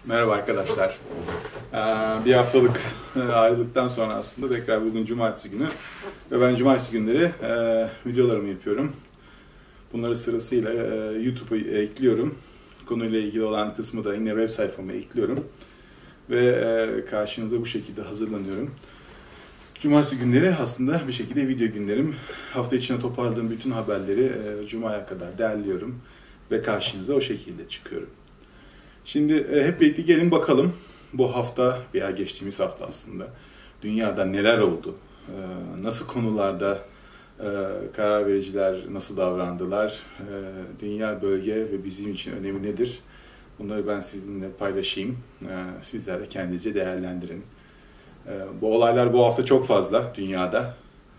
Merhaba arkadaşlar. Bir haftalık ayrılıktan sonra aslında tekrar bugün cumartesi günü ve ben cumartesi günleri videolarımı yapıyorum. Bunları sırasıyla YouTube'a ekliyorum. Konuyla ilgili olan kısmı da yine web sayfama ekliyorum. Ve karşınıza bu şekilde hazırlanıyorum. Cumartesi günleri aslında bir şekilde video günlerim. Hafta içine toparladığım bütün haberleri Cuma'ya kadar derliyorum ve karşınıza o şekilde çıkıyorum. Şimdi hep birlikte gelin bakalım bu hafta veya geçtiğimiz hafta aslında dünyada neler oldu, nasıl konularda karar vericiler nasıl davrandılar, dünya, bölge ve bizim için önemi nedir? Bunları ben sizinle paylaşayım, sizler de kendinizce değerlendirin. Bu olaylar bu hafta çok fazla dünyada.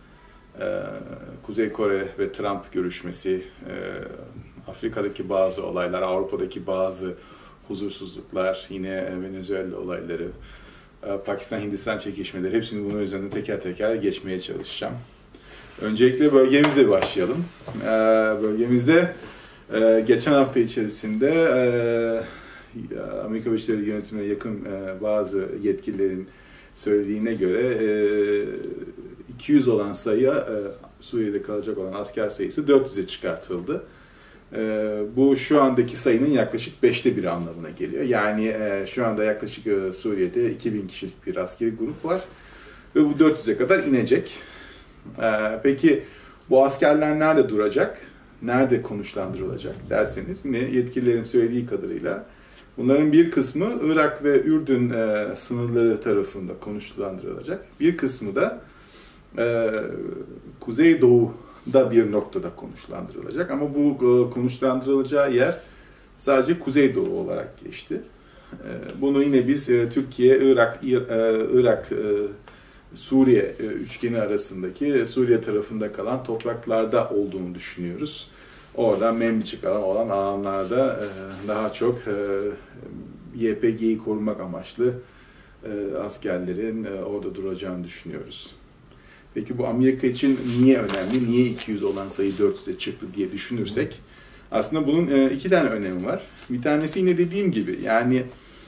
Kuzey Kore ve Trump görüşmesi, Afrika'daki bazı olaylar, Avrupa'daki bazı huzursuzluklar, yine Venezuela olayları, Pakistan-Hindistan çekişmeleri, hepsini bunun üzerine teker teker geçmeye çalışacağım. Öncelikle bölgemizle başlayalım. Bölgemizde geçen hafta içerisinde Amerika Birleşik Devletleri yönetimine yakın bazı yetkililerin söylediğine göre 200 olan sayı, Suriye'de kalacak olan asker sayısı 400'e çıkartıldı. Bu şu andaki sayının yaklaşık 1/5 anlamına geliyor. Yani şu anda yaklaşık Suriye'de 2000 kişilik bir askeri grup var ve bu 400'e kadar inecek. Peki bu askerler nerede duracak, nerede konuşlandırılacak derseniz yine yetkililerin söylediği kadarıyla bunların bir kısmı Irak ve Ürdün sınırları tarafında konuşlandırılacak. Bir kısmı da Kuzeydoğu'da bir noktada konuşlandırılacak. Ama bu konuşlandırılacağı yer sadece Kuzeydoğu olarak geçti. Bunu yine biz Türkiye, Irak, Suriye üçgeni arasındaki Suriye tarafında kalan topraklarda olduğunu düşünüyoruz. Oradan Membiçik olan alanlarda daha çok YPG'yi korumak amaçlı askerlerin orada duracağını düşünüyoruz. Peki bu Amerika için niye önemli? Niye 200 olan sayı 400'e çıktı diye düşünürsek aslında bunun iki tane önemi var. Bir tanesi yine dediğim gibi yani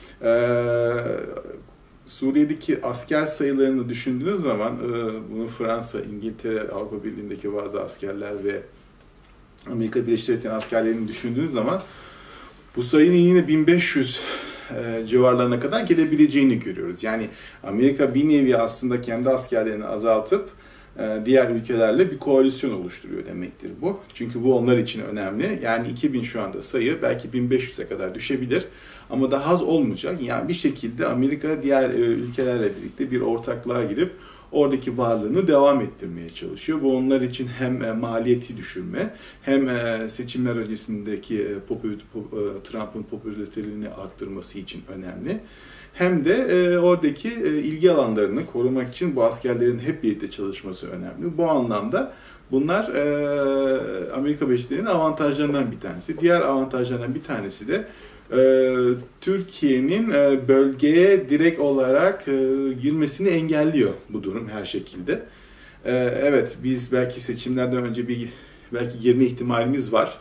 Suriye'deki asker sayılarını düşündüğünüz zaman bunu Fransa, İngiltere, Avrupa Birliği'ndeki bazı askerler ve Amerika Birleşik Devletleri askerlerini düşündüğünüz zaman bu sayının yine 1500 civarlarına kadar gelebileceğini görüyoruz. Yani Amerika bir nevi aslında kendi askerlerini azaltıp diğer ülkelerle bir koalisyon oluşturuyor demektir bu. Çünkü bu onlar için önemli. Yani 2000 şu anda sayı belki 1500'e kadar düşebilir ama daha az olmayacak. Yani bir şekilde Amerika diğer ülkelerle birlikte bir ortaklığa girip oradaki varlığını devam ettirmeye çalışıyor. Bu onlar için hem maliyeti düşürme, hem seçimler öncesindeki Trump'ın popülaritelerini arttırması için önemli. Hem de oradaki ilgi alanlarını korumak için bu askerlerin hep birlikte çalışması önemli. Bu anlamda bunlar Amerika Birleşik Devletleri'nin avantajlarından bir tanesi. Diğer avantajlardan bir tanesi de Türkiye'nin bölgeye direkt olarak girmesini engelliyor bu durum her şekilde. Evet, biz belki seçimlerden önce belki girme ihtimalimiz var.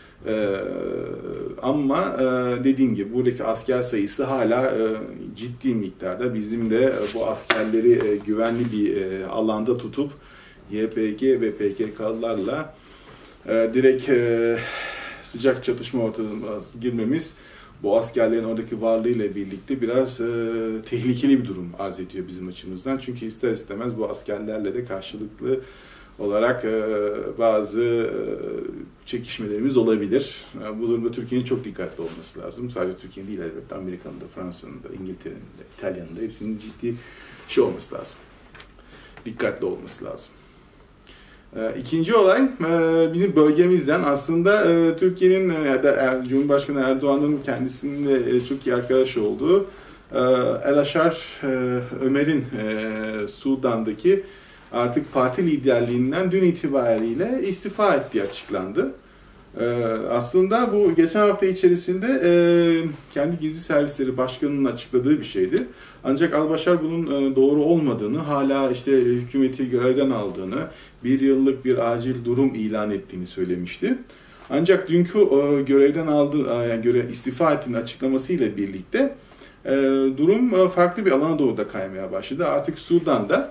Ama dediğim gibi buradaki asker sayısı hala ciddi miktarda. Bizim de bu askerleri güvenli bir alanda tutup YPG ve PKK'larla direkt sıcak çatışma ortamına girmemiz bu askerlerin oradaki varlığıyla birlikte biraz tehlikeli bir durum arz ediyor bizim açımızdan. Çünkü ister istemez bu askerlerle de karşılıklı olarak bazı çekişmelerimiz olabilir. Bu durumda Türkiye'nin çok dikkatli olması lazım. Sadece Türkiye'nin değil elbette Amerika'nın da, Fransa'nın da, İngiltere'nin de, İtalya'nın da hepsinin ciddi olması lazım. Dikkatli olması lazım. İkinci olay bizim bölgemizden aslında Türkiye'nin Cumhurbaşkanı Erdoğan'ın kendisinin çok iyi arkadaş olduğu El Aşar Ömer'in Sudan'daki artık parti liderliğinden dün itibariyle istifa ettiği açıklandı. Aslında bu geçen hafta içerisinde kendi gizli servisleri başkanının açıkladığı bir şeydi. Ancak Al-Başar bunun doğru olmadığını, hala işte hükümeti görevden aldığını, 1 yıllık bir acil durum ilan ettiğini söylemişti. Ancak dünkü görevden aldığı, yani istifa ettiğini açıklamasıyla birlikte Durum farklı bir alana doğru da kaymaya başladı. Artık Sudan'da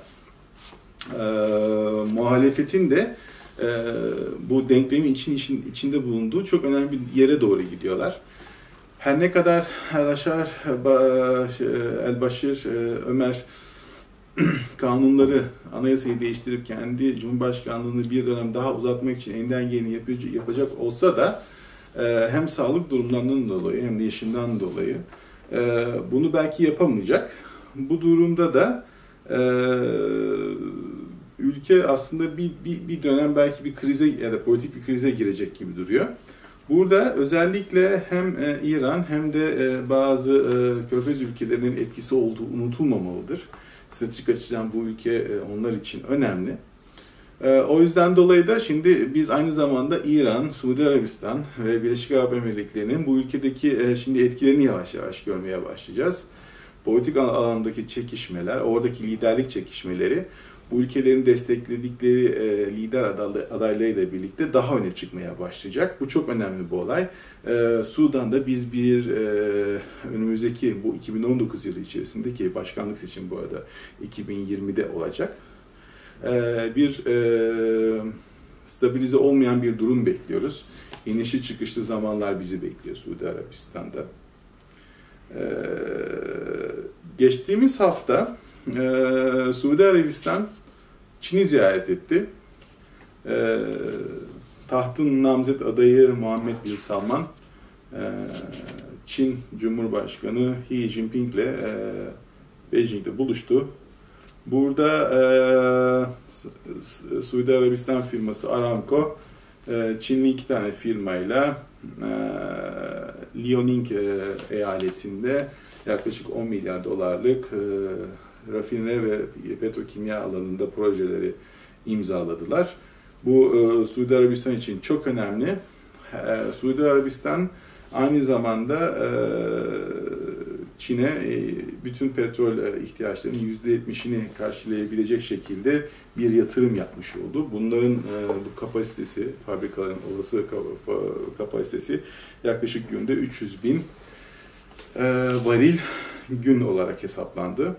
muhalefetin de bu denklemin içinde bulunduğu çok önemli bir yere doğru gidiyorlar. Her ne kadar El-Aşar, El-Başir, Ömer kanunları, anayasayı değiştirip kendi cumhurbaşkanlığını bir dönem daha uzatmak için elinden geleni yapacak olsa da hem sağlık durumlarından dolayı hem de yaşından dolayı bunu belki yapamayacak. Bu durumda da ülke aslında bir dönem belki bir krize ya da politik bir krize girecek gibi duruyor. Burada özellikle hem İran hem de bazı Körfez ülkelerinin etkisi olduğu unutulmamalıdır. Stratejik açıdan bu ülke onlar için önemli. O yüzden dolayı da şimdi biz aynı zamanda İran, Suudi Arabistan ve Birleşik Arap Emirlikleri'nin bu ülkedeki şimdi etkilerini yavaş yavaş görmeye başlayacağız. Politik alandaki çekişmeler, oradaki liderlik çekişmeleri bu ülkelerin destekledikleri lider adaylarıyla birlikte daha öne çıkmaya başlayacak. Bu çok önemli bir olay. Sudan'da biz önümüzdeki bu 2019 yılı içerisindeki başkanlık seçimi bu arada 2020'de olacak. Bir stabilize olmayan bir durum bekliyoruz. İnişli çıkışlı zamanlar bizi bekliyor Suudi Arabistan'da. Geçtiğimiz hafta Suudi Arabistan Çin'i ziyaret etti. Tahtın namzet adayı Muhammed Bin Salman, Çin Cumhurbaşkanı Xi Jinping ile Beijing'de buluştu. Burada Suudi Arabistan firması Aramco, Çinli 2 tane firmayla Liaoning eyaletinde yaklaşık 10 milyar dolarlık rafineri ve petrokimya alanında projeleri imzaladılar. Bu Suudi Arabistan için çok önemli. Suudi Arabistan aynı zamanda Çin'e bütün petrol ihtiyaçlarının %70'ini karşılayabilecek şekilde bir yatırım yapmış oldu. Bunların bu kapasitesi, fabrikaların olası kapasitesi yaklaşık günde 300 bin varil gün olarak hesaplandı.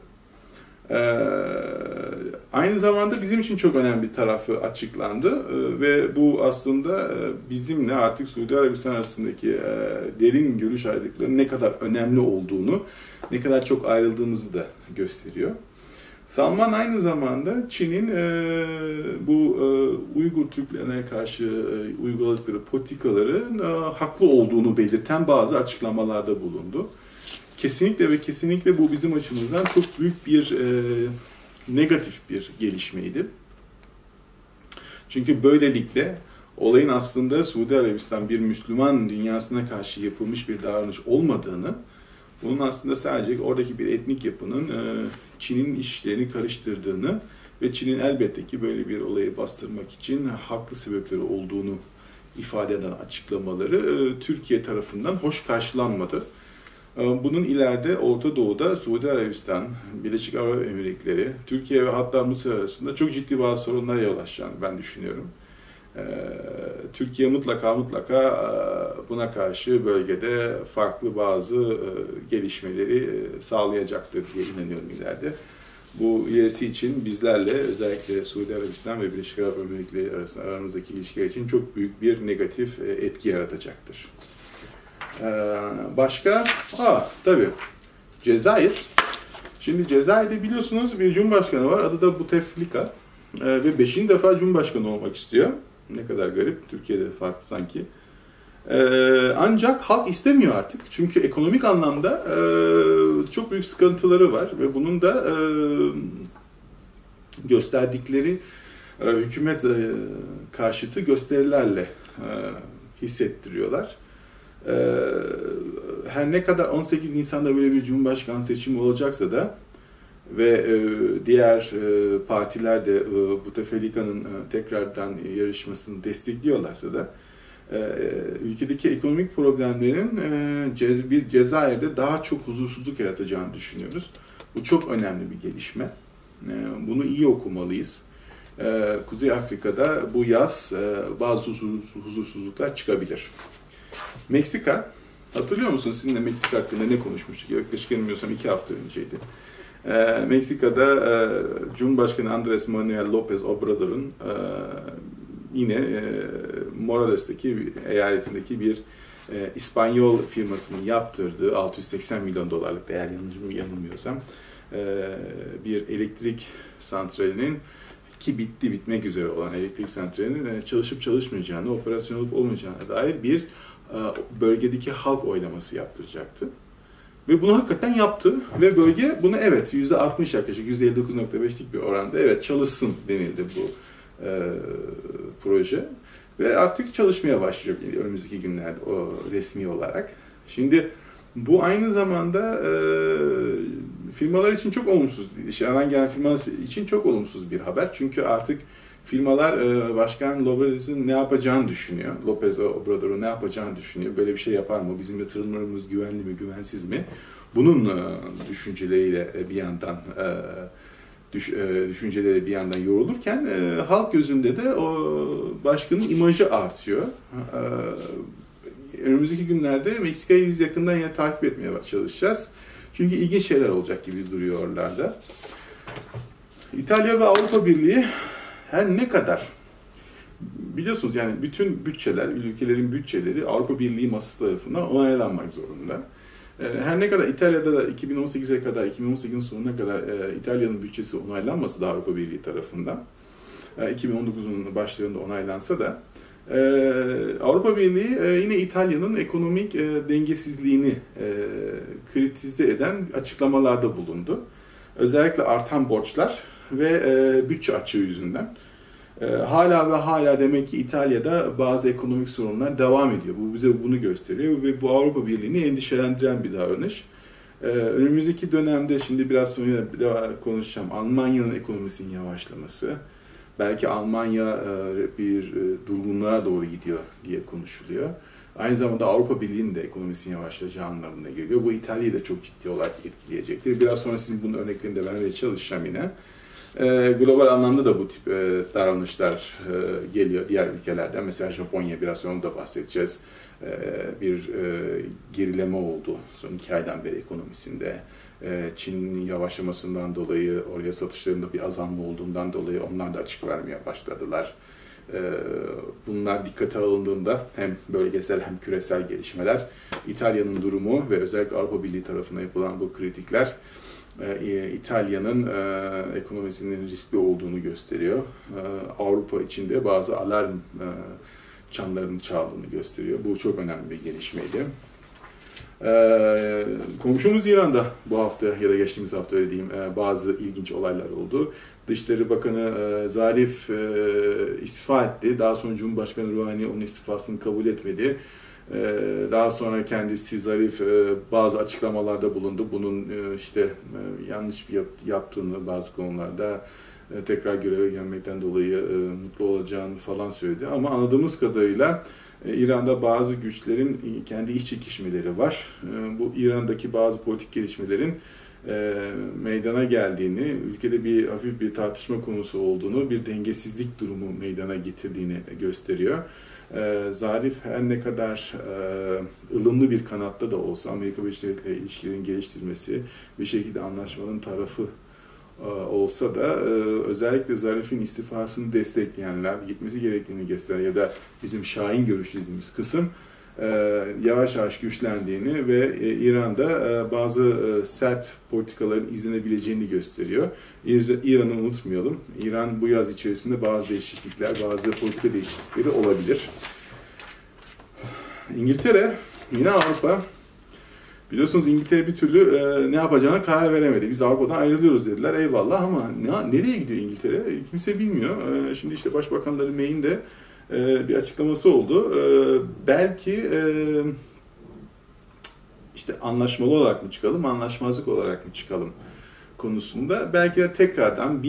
Aynı zamanda bizim için çok önemli bir tarafı açıklandı ve bu aslında bizimle artık Suudi Arabistan arasındaki derin görüş ayrılıklarının ne kadar önemli olduğunu, ne kadar çok ayrıldığımızı da gösteriyor. Salman aynı zamanda Çin'in bu Uygur Türklerine karşı uyguladıkları politikaların haklı olduğunu belirten bazı açıklamalarda bulundu. Kesinlikle ve kesinlikle bu bizim açımızdan çok büyük bir negatif bir gelişmeydi. Çünkü böylelikle olayın aslında Suudi Arabistan bir Müslüman dünyasına karşı yapılmış bir davranış olmadığını, bunun aslında sadece oradaki bir etnik yapının Çin'in işlerini karıştırdığını ve Çin'in elbette ki böyle bir olayı bastırmak için haklı sebepleri olduğunu ifade eden açıklamaları Türkiye tarafından hoş karşılanmadı. Bunun ileride Orta Doğu'da Suudi Arabistan, Birleşik Arap Emirlikleri, Türkiye ve hatta Mısır arasında çok ciddi bazı sorunlara yol açacağını ben düşünüyorum. Türkiye mutlaka buna karşı bölgede farklı bazı gelişmeleri sağlayacaktır diye inanıyorum ileride. Bu ilerisi için bizlerle özellikle Suudi Arabistan ve Birleşik Arap Emirlikleri arasında aramızdaki ilişkiler için çok büyük bir negatif etki yaratacaktır. Başka? Tabii. Cezayir. Şimdi Cezayir'de biliyorsunuz bir cumhurbaşkanı var. Adı da Bouteflika. Ve 5. defa cumhurbaşkanı olmak istiyor. Ne kadar garip. Türkiye'de farklı sanki. Ancak halk istemiyor artık. Çünkü ekonomik anlamda çok büyük sıkıntıları var. Ve bunun da gösterdikleri hükümet karşıtı gösterilerle hissettiriyorlar. Her ne kadar 18 Nisan'da böyle bir cumhurbaşkanı seçimi olacaksa da ve diğer partiler de Bouteflika'nın tekrardan yarışmasını destekliyorlarsa da ülkedeki ekonomik problemlerin biz Cezayir'de daha çok huzursuzluk yaratacağını düşünüyoruz. Bu çok önemli bir gelişme. Bunu iyi okumalıyız. Kuzey Afrika'da bu yaz bazı huzursuzluklar çıkabilir. Meksika. Hatırlıyor musunuz sizinle Meksika hakkında ne konuşmuştuk? Yaklaşık yanılmıyorsam 2 hafta önceydi. Meksika'da Cumhurbaşkanı Andrés Manuel López Obrador'un yine Morales'teki eyaletindeki bir İspanyol firmasının yaptırdığı 680 milyon dolarlık değer yanılmıyorsam bir elektrik santralinin ki bitmek üzere olan elektrik santralinin çalışıp çalışmayacağını, operasyon olup olmayacağına dair bir bölgedeki halk oylaması yaptıracaktı. Ve bunu hakikaten yaptı ve bölge bunu evet %60 yaklaşık %59.5'lik bir oranda evet çalışsın denildi bu proje. Ve artık çalışmaya başlayacak önümüzdeki günlerde o resmi olarak. Şimdi bu aynı zamanda firmalar için çok olumsuz, dışarıdan gelen firmalar için çok olumsuz bir haber. Çünkü artık firmalar Başkan López'in ne yapacağını düşünüyor. López Obrador'un ne yapacağını düşünüyor. Böyle bir şey yapar mı? Bizim yatırımlarımız güvenli mi, güvensiz mi? Bunun düşünceleriyle bir yandan düşünceleri bir yandan yorulurken halk gözünde de o başkanın imajı artıyor. Önümüzdeki günlerde Meksika'yı biz yakından yine takip etmeye çalışacağız. Çünkü ilginç şeyler olacak gibi duruyor oralarda. İtalya ve Avrupa Birliği her ne kadar biliyorsunuz yani bütün bütçeler, ülkelerin bütçeleri Avrupa Birliği masası tarafından onaylanmak zorunda. Her ne kadar İtalya'da da 2018'e kadar, 2018'in sonuna kadar İtalya'nın bütçesi onaylanmasa da Avrupa Birliği tarafından, 2019'un başlarında onaylansa da Avrupa Birliği yine İtalya'nın ekonomik dengesizliğini kritize eden açıklamalarda bulundu. Özellikle artan borçlar ve bütçe açığı yüzünden. Hala ve hala demek ki İtalya'da bazı ekonomik sorunlar devam ediyor. Bu bize bunu gösteriyor ve bu Avrupa Birliği'ni endişelendiren bir davranış. Önümüzdeki dönemde şimdi biraz sonra konuşacağım. Almanya'nın ekonomisinin yavaşlaması, belki Almanya bir durgunluğa doğru gidiyor diye konuşuluyor. Aynı zamanda Avrupa Birliği'nin de ekonomisinin yavaşlayacağı anlamına geliyor. Bu İtalya'yı da çok ciddi olarak etkileyecektir. Biraz sonra sizin bunun örneklerini de vermeye çalışacağım yine. Global anlamda da bu tip davranışlar geliyor diğer ülkelerden. Mesela Japonya, biraz sonra da bahsedeceğiz. Bir gerileme oldu son 2 aydan beri ekonomisinde. Çin'in yavaşlamasından dolayı, oraya satışlarında bir azalma olduğundan dolayı onlar da açık vermeye başladılar. Bunlar dikkate alındığında hem bölgesel hem küresel gelişmeler, İtalya'nın durumu ve özellikle Avrupa Birliği tarafından yapılan bu kritikler İtalya'nın ekonomisinin riskli olduğunu gösteriyor. Avrupa içinde bazı alarm çanlarının çaldığını gösteriyor. Bu çok önemli bir gelişmeydi. Komşumuz İran'da bu hafta ya da geçtiğimiz hafta öyle diyeyim bazı ilginç olaylar oldu. Dışişleri Bakanı Zarif istifa etti. Daha sonra Cumhurbaşkanı Rouhani onun istifasını kabul etmedi. Daha sonra kendisi Zarif bazı açıklamalarda bulundu. Bunun işte yanlış bir yaptığını bazı konularda tekrar göreve gelmekten dolayı mutlu olacağını falan söyledi. Ama anladığımız kadarıyla İran'da bazı güçlerin kendi iç çekişmeleri var. Bu İran'daki bazı politik gelişmelerin meydana geldiğini, ülkede hafif bir tartışma konusu olduğunu, bir dengesizlik durumu meydana getirdiğini gösteriyor. Zarif her ne kadar ılımlı bir kanatta da olsa Amerika Birleşik Devletleri ile ilişkilerin geliştirmesi bir şekilde anlaşmanın tarafı olsa da özellikle Zarif'in istifasını destekleyenler, gitmesi gerektiğini gösteren ya da bizim şahin görüşü dediğimiz kısım yavaş yavaş güçlendiğini ve İran'da bazı sert politikaların izlenebileceğini gösteriyor. İran'ı unutmayalım. İran bu yaz içerisinde bazı değişiklikler, bazı politika değişiklikleri olabilir. İngiltere, yine Avrupa. Biliyorsunuz İngiltere bir türlü ne yapacağına karar veremedi. Biz Avrupa'dan ayrılıyoruz dediler. Eyvallah ama nereye gidiyor İngiltere? Kimse bilmiyor. Şimdi işte Başbakanları May'in de bir açıklaması oldu. Belki işte anlaşmalı olarak mı çıkalım, anlaşmazlık olarak mı çıkalım konusunda belki de tekrardan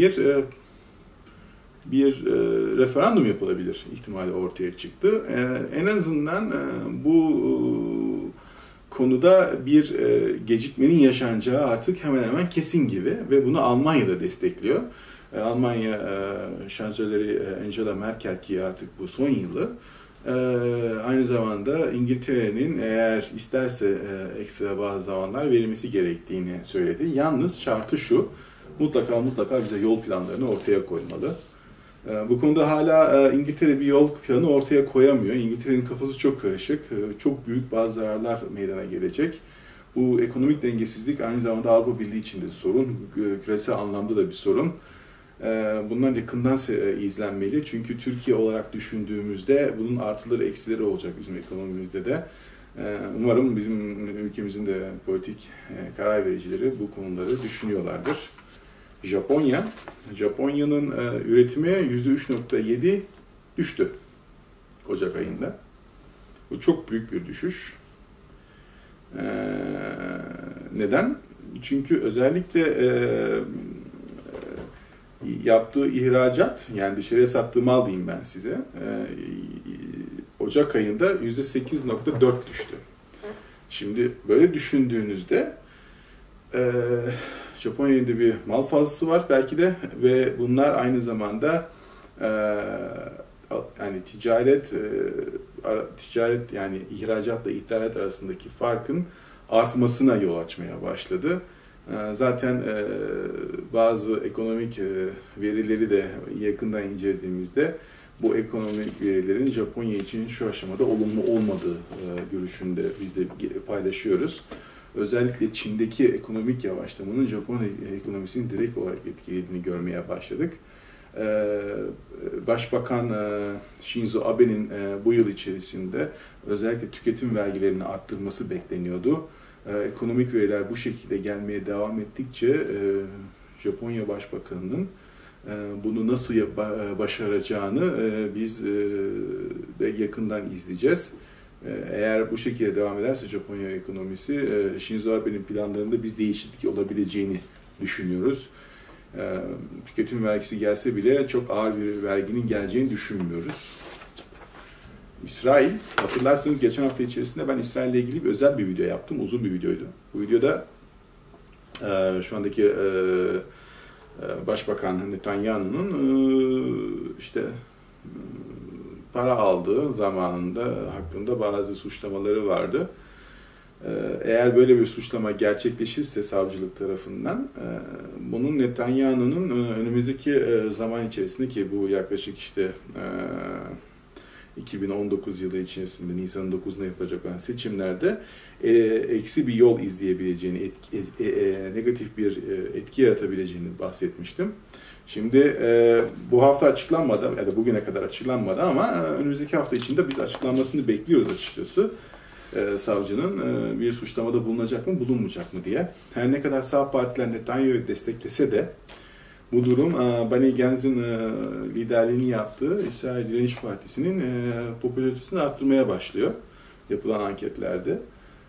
bir referandum yapılabilir ihtimali ortaya çıktı. En azından bu konuda bir gecikmenin yaşanacağı artık hemen hemen kesin gibi ve bunu Almanya da destekliyor. Almanya şansölyeleri Angela Merkel ki artık bu son yılı Aynı zamanda İngiltere'nin eğer isterse ekstra bazı zamanlar verilmesi gerektiğini söyledi. Yalnız şartı şu, mutlaka bize yol planlarını ortaya koymalı. Bu konuda hala İngiltere bir yol planı ortaya koyamıyor. İngiltere'nin kafası çok karışık, çok büyük bazı zararlar meydana gelecek. Bu ekonomik dengesizlik aynı zamanda Avrupa Birliği için de bir sorun, küresel anlamda da bir sorun. Bunlar yakından izlenmeli çünkü Türkiye olarak düşündüğümüzde bunun artıları eksileri olacak bizim ekonomimizde de. Umarım bizim ülkemizin de politik karar vericileri bu konuları düşünüyorlardır. Japonya'nın üretimi %3,7 düştü Ocak ayında. Bu çok büyük bir düşüş. Neden? Çünkü özellikle yaptığı ihracat, yani dışarıya sattığı mal diyeyim ben size, Ocak ayında %8,4 düştü. Şimdi böyle düşündüğünüzde Japonya'nın da bir mal fazlası var belki de ve bunlar aynı zamanda yani ticaret yani ihracatla ithalat arasındaki farkın artmasına yol açmaya başladı. Zaten bazı ekonomik verileri de yakından incelediğimizde bu ekonomik verilerin Japonya için şu aşamada olumlu olmadığı görüşünde biz de paylaşıyoruz. Özellikle Çin'deki ekonomik yavaşlamanın Japon ekonomisini direkt olarak etkilediğini görmeye başladık. Başbakan Shinzo Abe'nin bu yıl içerisinde özellikle tüketim vergilerini arttırması bekleniyordu. Ekonomik veriler bu şekilde gelmeye devam ettikçe Japonya Başbakanı'nın bunu nasıl başaracağını biz de yakından izleyeceğiz. Eğer bu şekilde devam ederse Japonya ekonomisi, Shinzo Abe'nin planlarında biz değişiklik olabileceğini düşünüyoruz. Tüketim vergisi gelse bile çok ağır bir verginin geleceğini düşünmüyoruz. İsrail, hatırlarsanız geçen hafta içerisinde ben İsrail ile ilgili bir özel bir video yaptım. Uzun bir videoydu. Bu videoda şu andaki Başbakan Netanyahu'nun işte para aldığı zamanında hakkında bazı suçlamaları vardı. Eğer böyle bir suçlama gerçekleşirse savcılık tarafından, bunun Netanyahu'nun önümüzdeki zaman içerisinde, ki bu yaklaşık işte 2019 yılı içerisinde Nisan'ın 9'unda yapılacak olan seçimlerde eksi bir yol izleyebileceğini, negatif bir etki yaratabileceğini bahsetmiştim. Şimdi bu hafta açıklanmadı ya da bugüne kadar açıklanmadı ama önümüzdeki hafta içinde biz açıklanmasını bekliyoruz açıkçası. Savcının bir suçlamada bulunacak mı, bulunmayacak mı diye. Her ne kadar sağ partiler Netanyahu'yu desteklese de bu durum Benny Gantz'in liderliğini yaptığı İsrail Direniş Partisi'nin popülaritesini arttırmaya başlıyor yapılan anketlerde.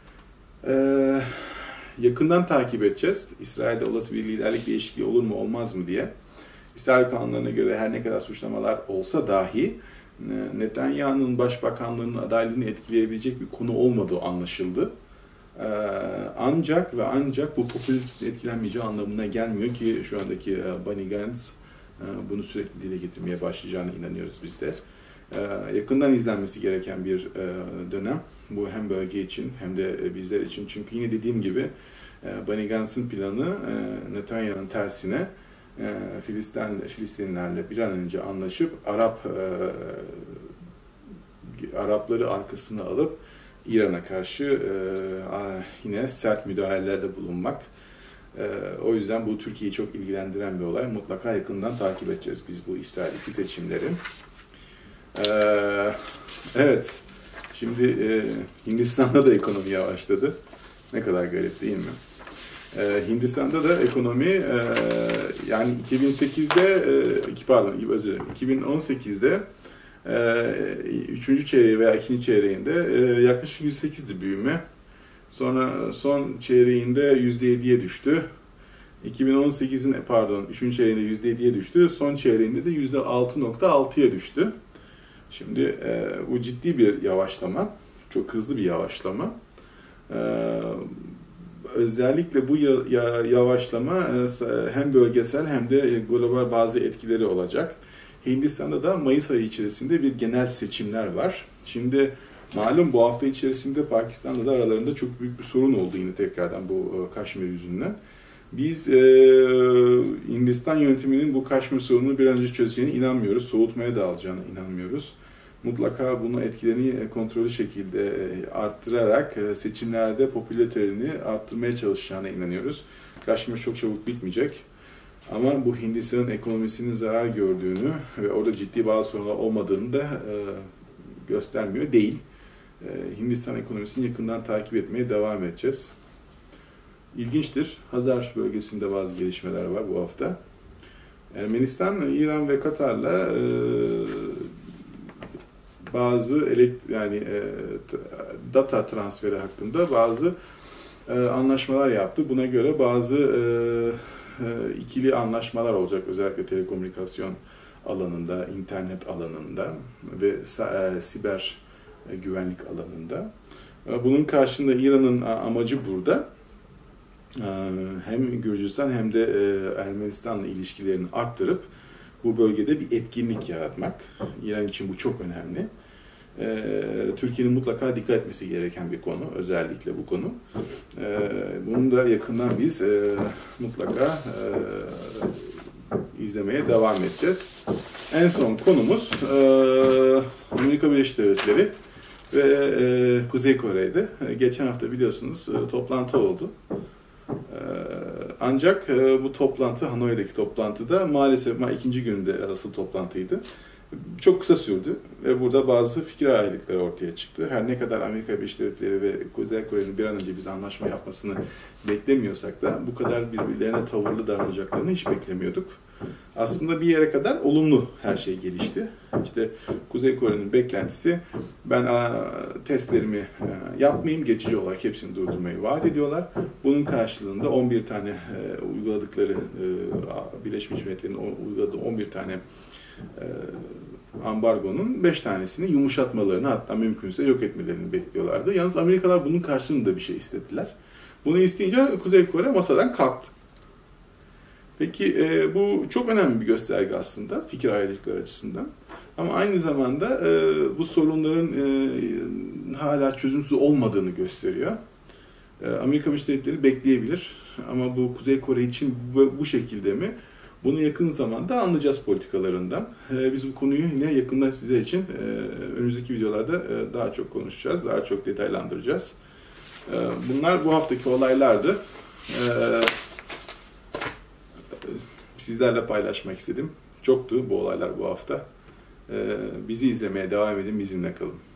Yakından takip edeceğiz. İsrail'de olası bir liderlik değişikliği olur mu olmaz mı diye. İsrail kanunlarına göre her ne kadar suçlamalar olsa dahi Netanyahu'nun başbakanlığının adaylığını etkileyebilecek bir konu olmadığı anlaşıldı. Ancak bu popülaristin etkilenmeyeceği anlamına gelmiyor ki şu andaki Benny Gantz bunu sürekli dile getirmeye başlayacağına inanıyoruz biz de. Yakından izlenmesi gereken bir dönem. Bu hem bölge için hem de bizler için. Çünkü yine dediğim gibi Benny Gantz'ın planı Netanyahu'nun tersine Filistinlerle bir an önce anlaşıp Arapları arkasına alıp İran'a karşı yine sert müdahalelerde bulunmak. O yüzden bu Türkiye'yi çok ilgilendiren bir olay. Mutlaka yakından takip edeceğiz biz bu İsrail'deki seçimleri. Evet, şimdi Hindistan'da da ekonomi yavaşladı. Ne kadar garip değil mi? Hindistan'da da ekonomi yani 2018'de 3. çeyreği veya 2. çeyreğinde yaklaşık %8'di büyüme. Sonra son çeyreğinde %7'ye düştü. 2018'in 3. çeyreğinde %7'ye düştü. Son çeyreğinde de %6,6'ya düştü. Şimdi bu ciddi bir yavaşlama. Çok hızlı bir yavaşlama. Özellikle bu yavaşlama hem bölgesel hem de global bazı etkileri olacak. Hindistan'da da Mayıs ayı içerisinde bir genel seçimler var. Şimdi malum bu hafta içerisinde Pakistan'da da aralarında çok büyük bir sorun oldu yine tekrardan bu Kaşmir yüzünden. Biz Hindistan yönetiminin bu Kaşmir sorununu bir an önce çözeceğine inanmıyoruz. Soğutmaya da alacağına inanmıyoruz. Mutlaka bunu etkilerini kontrollü şekilde arttırarak seçimlerde popülaritelerini arttırmaya çalışacağına inanıyoruz. Kaşmir çok çabuk bitmeyecek. Ama bu Hindistan'ın ekonomisinin zarar gördüğünü ve orada ciddi bazı sorunlar olmadığını da göstermiyor değil. Hindistan ekonomisini yakından takip etmeye devam edeceğiz. İlginçtir. Hazar bölgesinde bazı gelişmeler var bu hafta. Ermenistan, İran ve Katar'la bazı data transferi hakkında bazı anlaşmalar yaptı. Buna göre bazı ikili anlaşmalar olacak özellikle telekomünikasyon alanında, internet alanında ve siber güvenlik alanında. Bunun karşılığında İran'ın amacı burada hem Gürcistan hem de Ermenistan'la ilişkilerini arttırıp bu bölgede bir etkinlik yaratmak. İran için bu çok önemli. Türkiye'nin mutlaka dikkat etmesi gereken bir konu, özellikle bu konu. Bunu da yakından biz mutlaka izlemeye devam edeceğiz. En son konumuz Amerika Birleşik Devletleri ve Kuzey Kore'de. Geçen hafta biliyorsunuz toplantı oldu. Ancak bu toplantı, Hanoi'deki toplantıda maalesef ikinci gününde asıl toplantıydı. Çok kısa sürdü ve burada bazı fikir ayrılıkları ortaya çıktı. Her ne kadar Amerika Birleşik Devletleri ve Kuzey Kore'nin bir an önce biz anlaşma yapmasını beklemiyorsak da bu kadar birbirlerine tavırlı davranacaklarını hiç beklemiyorduk. Aslında bir yere kadar olumlu her şey gelişti. İşte Kuzey Kore'nin beklentisi ben testlerimi yapmayayım, geçici olarak hepsini durdurmayı vaat ediyorlar. Bunun karşılığında 11 tane uyguladıkları, Birleşmiş Milletler'in uyguladığı 11 tane ambargonun 5 tanesini yumuşatmalarını, hatta mümkünse yok etmelerini bekliyorlardı. Yalnız Amerikalılar bunun karşılığında bir şey istediler. Bunu isteyince Kuzey Kore masadan kalktı. Peki bu çok önemli bir gösterge aslında fikir ayrılıkları açısından. Ama aynı zamanda bu sorunların hala çözümsüz olmadığını gösteriyor. Amerika Birleşik Devletleri bekleyebilir ama bu Kuzey Kore için bu şekilde mi? Bunu yakın zamanda anlayacağız politikalarından. Biz bu konuyu yine yakından sizler için önümüzdeki videolarda daha çok konuşacağız, daha çok detaylandıracağız. Bunlar bu haftaki olaylardı. Sizlerle paylaşmak istedim. Çoktu bu olaylar bu hafta. Bizi izlemeye devam edin, bizimle kalın.